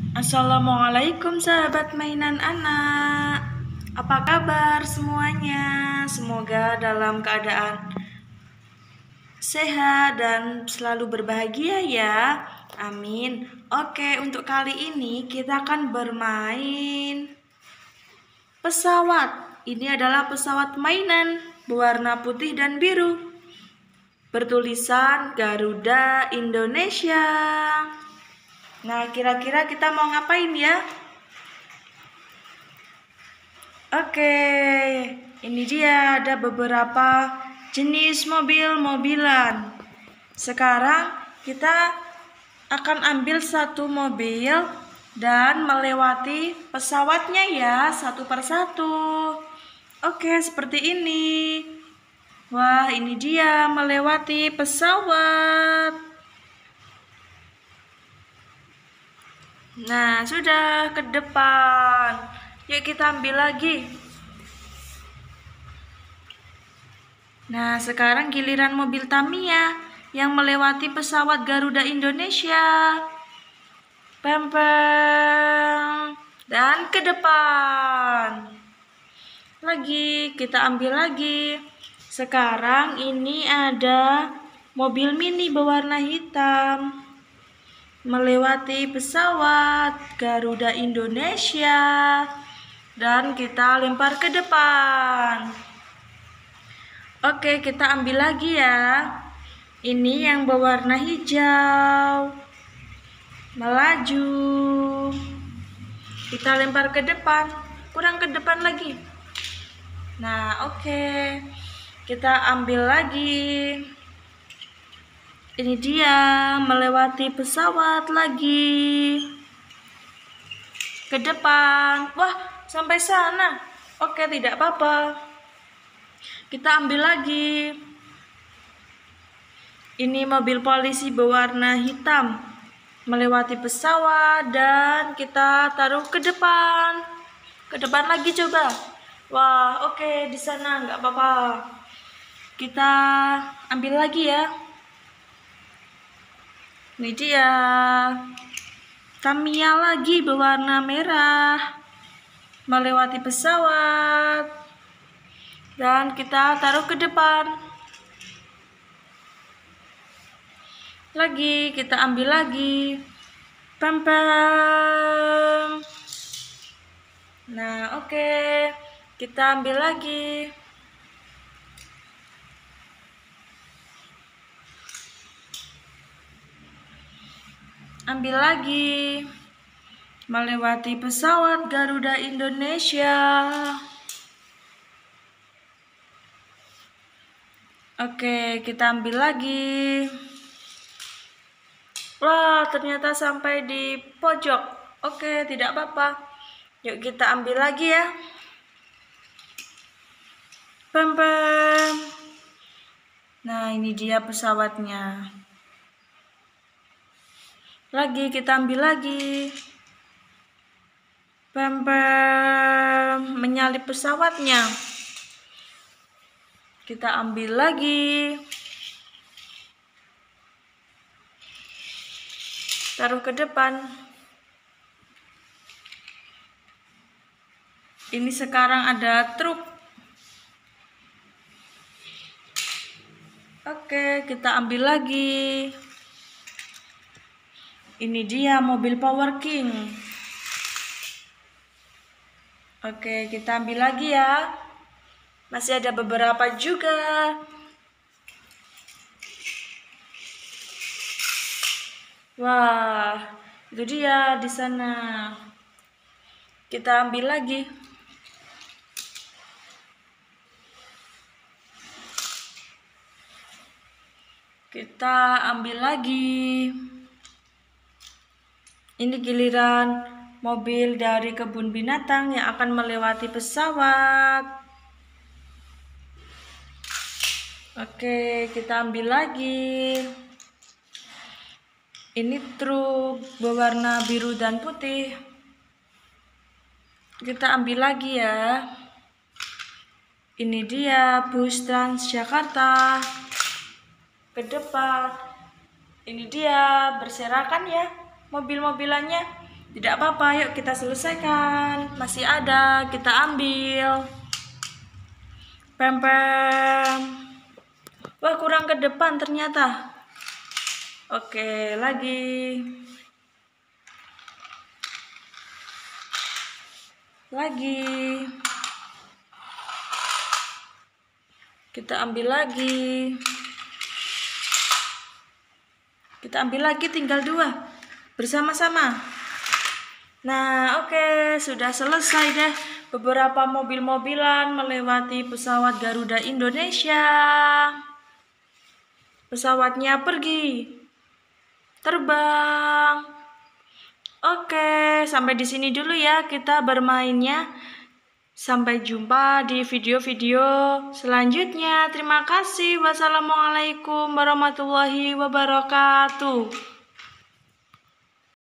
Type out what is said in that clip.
Assalamualaikum sahabat mainan anak. Apa kabar semuanya? Semoga dalam keadaan sehat dan selalu berbahagia ya. Amin. Oke, untuk kali ini kita akan bermain pesawat. Ini adalah pesawat mainan berwarna putih dan biru, bertulisan Garuda Indonesia. Nah, kira-kira kita mau ngapain ya? Oke, ini dia ada beberapa jenis mobil-mobilan. Sekarang kita akan ambil satu mobil dan melewati pesawatnya ya, satu persatu. Oke, seperti ini. Wah, ini dia melewati pesawat. Nah, sudah ke depan. Yuk kita ambil lagi. Nah, sekarang giliran mobil Tamiya yang melewati pesawat Garuda Indonesia. Pempem. Dan ke depan. Lagi, kita ambil lagi. Sekarang ini ada mobil mini berwarna hitam melewati pesawat Garuda Indonesia dan kita lempar ke depan. Oke, kita ambil lagi ya. Ini yang berwarna hijau. Melaju. Kita lempar ke depan. Kurang ke depan lagi. Nah, oke. Kita ambil lagi. Ini dia melewati pesawat lagi. Ke depan. Wah, sampai sana. Oke, tidak apa-apa. Kita ambil lagi. Ini mobil polisi berwarna hitam melewati pesawat dan kita taruh ke depan. Ke depan lagi coba. Wah, oke, di sana nggak apa-apa. Kita ambil lagi ya. Ini dia Tamiya lagi berwarna merah melewati pesawat dan kita taruh ke depan. Lagi kita ambil lagi. Pem. Nah, oke. Kita ambil lagi. Ambil lagi. Melewati pesawat Garuda Indonesia. Oke, kita ambil lagi. Wah, ternyata sampai di pojok. Oke, tidak apa-apa. Yuk kita ambil lagi ya. Pem. Nah, ini dia pesawatnya. Lagi kita ambil lagi. Pem. Menyalip pesawatnya. Kita ambil lagi. Taruh ke depan. Ini sekarang ada truk. Oke, kita ambil lagi. Ini dia mobil Power King. Oke, kita ambil lagi ya. Masih ada beberapa juga. Wah, itu dia di sana. Kita ambil lagi. Kita ambil lagi. Ini giliran mobil dari kebun binatang yang akan melewati pesawat. Oke, kita ambil lagi. Ini truk berwarna biru dan putih. Kita ambil lagi ya. Ini dia bus Transjakarta. Ke depan. Ini dia berserakan ya mobil-mobilannya. Tidak apa-apa, yuk kita selesaikan. Masih ada, kita ambil. Pem-pem. Wah, kurang ke depan ternyata. Oke, lagi. Lagi. Kita ambil lagi. Kita ambil lagi, tinggal 2. Bersama-sama. Nah, oke, sudah selesai deh. Beberapa mobil-mobilan melewati pesawat Garuda Indonesia. Pesawatnya pergi. Terbang. Oke, sampai di sini dulu ya kita bermainnya. Sampai jumpa di video-video selanjutnya. Terima kasih. Wassalamualaikum warahmatullahi wabarakatuh.